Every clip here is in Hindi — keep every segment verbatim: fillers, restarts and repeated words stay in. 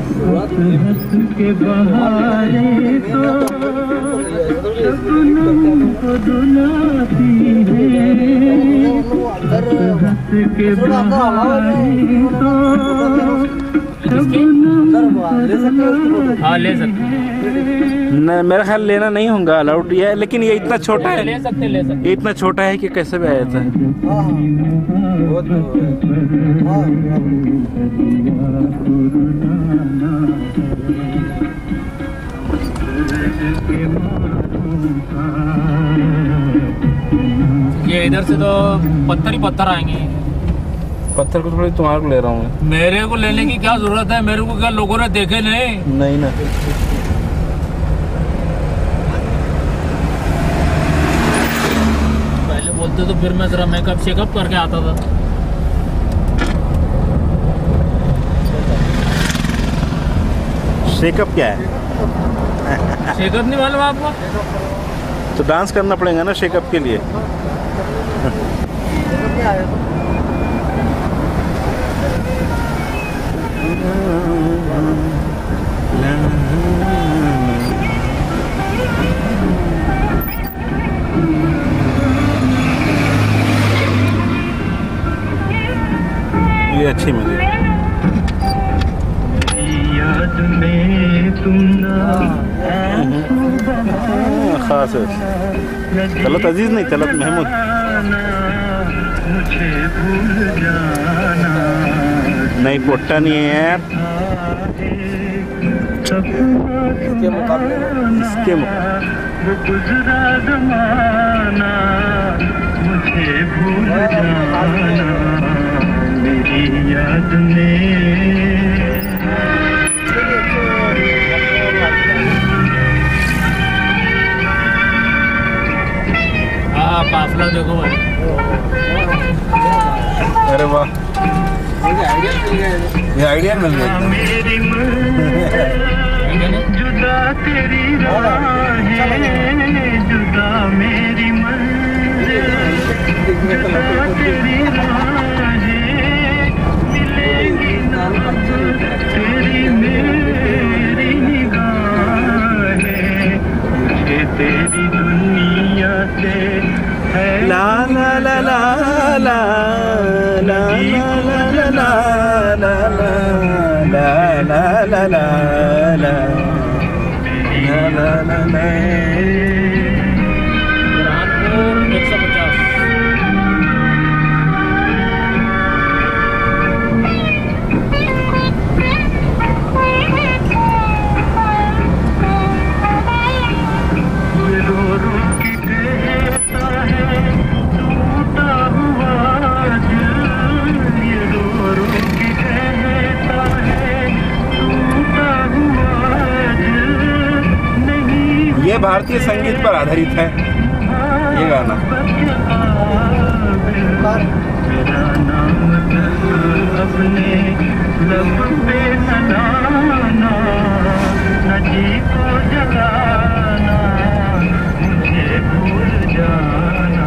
के बहारे तो शबनम को दुलाती है, हंस के बहारे तो हाँ ले सकते न, मेरा ख्याल लेना नहीं होगा अलाउड ये, लेकिन ये इतना छोटा है, ले सकते ले सकते ये इतना छोटा है कि कैसे भी आ जाता है। ये इधर से तो पत्थर ही पत्थर आएंगे। पत्थर को थोड़ी तुम्हारे को ले रहा हूँ। मेरे को लेने की क्या जरूरत है, मेरे को क्या लोगों ने देखे नहीं? नहीं ना, पहले बोलते तो फिर मैं जरा मेकअप शेकअप करके आता था। शेकअप क्या है? शेकअप नहीं मालूम आपको? तो डांस करना पड़ेगा ना शेकअप के लिए। ये अच्छी मुझे याद में तुम खास है। तलत अजीज नहीं, तलत महमूद। मुझे भूल जाना नहीं पोट्टा नहीं है यार, इसके मुकाबले इसके वो गुजरा जमाना, मुझे भूल जाना मेरी याद में। हाँ काफला देखो भाई। अरे वाह, ये आइडिया मिल गया। मेरी मंजिल जुदा तेरी राहें, जुदा मेरी मंजिल जुदा तेरी राहें, मिलेंगी ना अब तेरी मेरी निगाहें, मुझे तेरी दुनिया से है ला ला ला ला ला ला ला ला ला ला ला ला ला ला ला बुरहानपुर एक सौ पचास। रो रो के कहता है टूटा हुआ दिल, ये रो रो के कहता है टूटा हुआ दिल, नहीं ये भारतीय संगीत पर आधारित है ये गाना। मेरा नाम अपने लब पे न लाना, न जी को जलाना, मुझे भूल जाना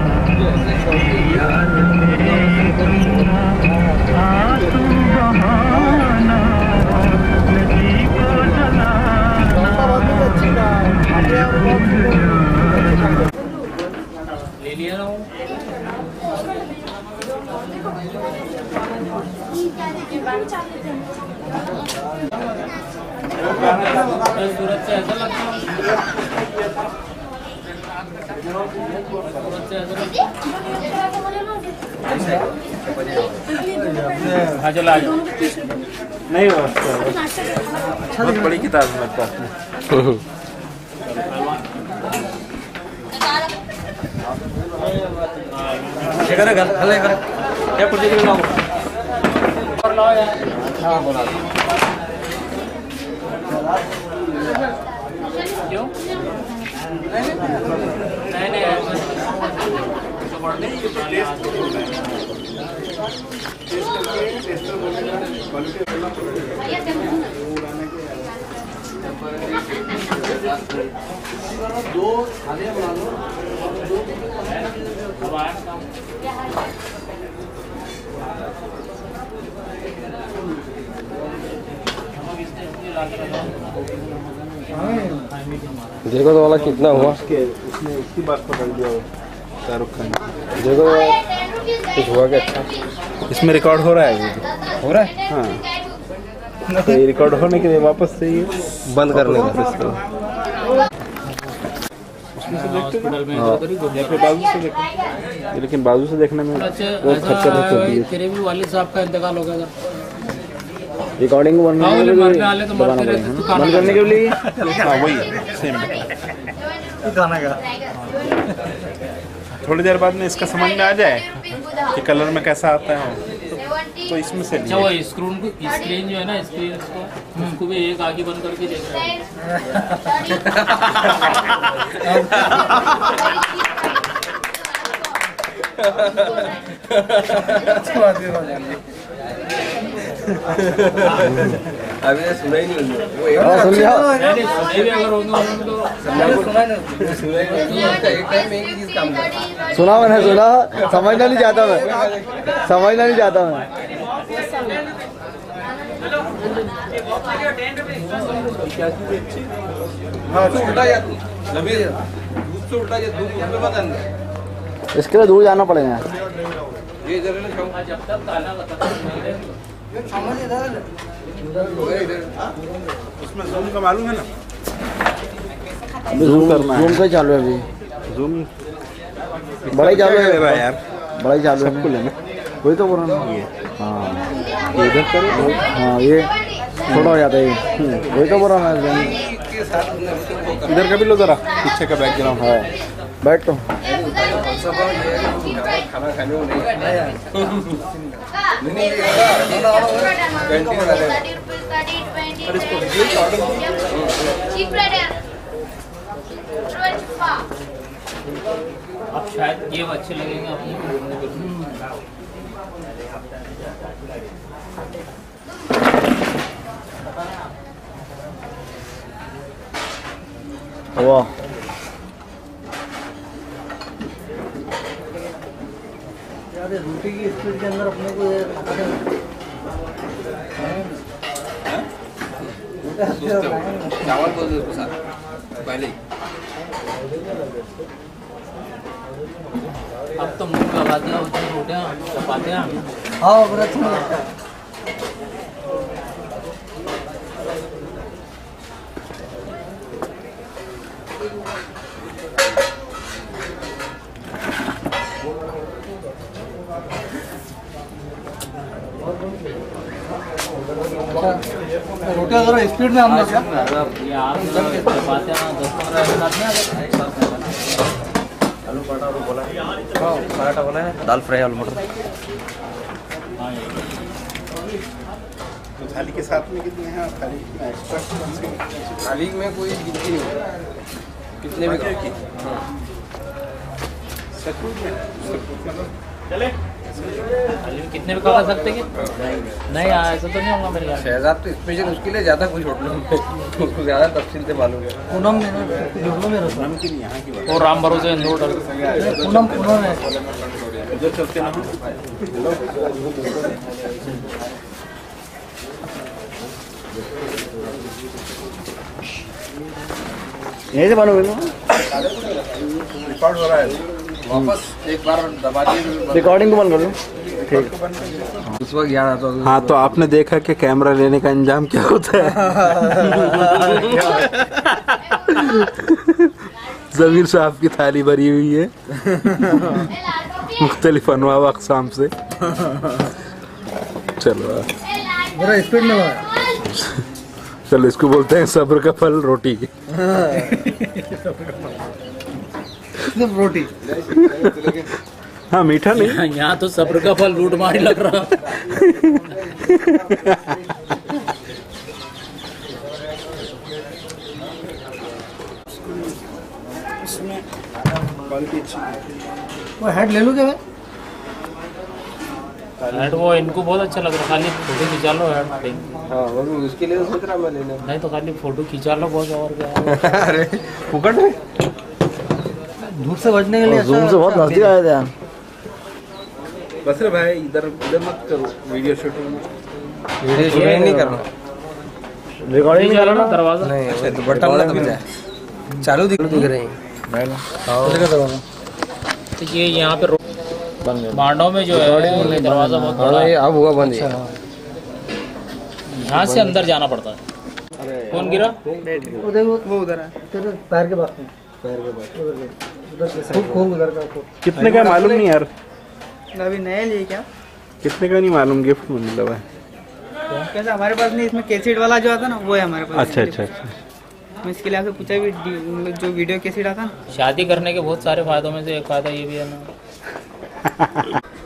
याद में तुम आंसू बहाना, न जी को जलाना, मुझे भूल जाना। ले लिया ना वो। सूरत से ऐसा लगता है, सूरत से ऐसा लगता है। हाँ चलो आ जाओ। नहीं हो बहुत बड़ी किताब है मेरे पास में। करे घर हले करे क्या प्रोजेक्ट लाओ और लाओ यार। हां बोला क्यों? नहीं नहीं तो बढ़ नहीं दो खाने बना लो अब आया काम। देखो तो वाला कितना हुआ। उसके उसने उसकी बात पकड़ दिया शाहरुख खान। देखो कुछ हुआ क्या? इसमें रिकॉर्ड हो रहा है ये हो रहा है। हाँ तो ये रिकॉर्ड होने के लिए वापस से ये बंद करने का इसको हॉस्पिटल में हाँ, या फिर बाजू से देखो, लेकिन बाजू से देखने में अच्छा वो खच्चर खच्चर दिए। तेरे भी वालिद साहब का इंतकाल हो गया था। रिकॉर्डिंग बंद हाँ, करने के मरने लिए वाले तो मरते रहते, तू बंद करने के लिए हाँ वही सेम गाना का थोड़ी देर बाद में इसका समझ में आ जाए कि कलर में कैसा आता है तो इसमें से अच्छा वो स्क्रीन को स्क्रीन जो है ना स्क्रीन उसको उसको भी एक आगे बंद करके देख रहा है। अभी सुना ही नहीं। हाँ, सुन लिया। नहीं, सुने भी अगर होंगे उन्होंने तो सुना मैंने सुना समझना नहीं चाहता मैं समझना नहीं चाहता मैं इसके लिए दूर जाना पड़ेगा। जब तक ताला उसमें जूम का मालूम है ना अभी जूम करना है। जूम का चालू है अभी जूम बड़ा ही चालू है यार, बड़ा ही चालू है सबको लेना। वही तो बोल रहा हूँ हाँ ये इधर करो। हाँ ये छोटा हो जाता है ये। वही तो बोल रहा हूँ मैं इधर का भी लो जरा, पीछे का बैकग्राउंड। हाँ बैठ तो खाना खाने को नहीं। अब शायद ये अच्छे लगेंगे अपने वाह यार ये रोटी की स्पीड के अंदर अपने को ये चावल बोल दो साथ पहले ही। अब तो मुंह में आवाज ना होती रोटियां चपातियां। हाँ बड़ा अच्छा लगता है। रोटियां जरा स्पीड में आना क्या? यार चपातियां दस पंद्रह मिनट में आलू पराठा तो बोला है। हाँ पराठा बोला है। दाल फ्राई आलू मटर। तो थाली के साथ में कितने हैं? थाली कितना एक्स्ट्रा? थाली में कोई गिनती नहीं होती, कितने भी खाओ। सचमुच में थाली में कितने भी खा सकते कि नहीं यार ऐसा तो नहीं होगा मेरे यार। शहजाद तो स्पेशल उसके लिए ज़्यादा कुछ होटलों में उसको ज़्यादा तफसील से मालूम है। पूनम में ना जोड़ों में रखा नमकीन यहाँ की बात। वो राम भरोसे इंदौर डर पूनम पूनम है उधर चलते ना। यहीं से बनोगे ना रिकॉर्ड हो रहा है। वापस एक बार दबा दिए। रिकॉर्डिंग को बंद कर दो ठीक। उस वक्त याद आता था। हाँ तो आपने देखा कि कैमरा लेने का अंजाम क्या होता है। जमीर साहब की थाली भरी हुई है मुख्तलिफ अनवा व अक़साम से। चलो बड़ा स्पीड में है। चलो इसको बोलते हैं सब्र का फल रोटी। सिर्फ रोटी हाँ मीठा नहीं। यहाँ तो सब्र का फल लूट मारी लग रहा। वो हेड ले लूँ क्या मैं? हेड वो इनको बहुत अच्छा लग रहा है, खाली फोटो खिंचा लो हेड। हाँ वो भी उसके लिए तो सोच रहा मैं लेने। नहीं तो खाली फोटो खिंचा लो बहुत और क्या। अरे फुकट में धूप से बचने के लिए जूम से बहुत नजदीक आए थे यार। बस रे भाई इधर इधर मत करो वीडियो शूटिंग में। वीडियो शूटिंग नहीं करना। रिकॉर्डिंग चला ना दरवाजा नहीं वो तो बटन वाला दब जाए चालू दिख दिख रहे हैं तो ये यहाँ पे मांडव में जो है ये दरवाजा बहुत बड़ा हाँ है, ये अब हुआ बंद ये यहाँ से अंदर जाना पड़ता है। कौन गिरा? वो देखो वो उधर है तेरे पैर के पास में पैर के पास उधर उधर खूब खूब उधर का खूब कितने का मालूम नहीं यार, अभी नया लिए क्या कितने का नहीं मालूम, गिफ्ट में मिला हुआ है। कैसा हमारे पास नहीं, इसमें कैसेट वाला जो आता ना वो है हमारे पास। अच्छा अच्छा अच्छा। मैं इसके लिए आके पूछा भी डी- जो वीडियो कैसेट आता ना शादी करने के बहुत सारे फायदों में से एक फायदा ये भी है ना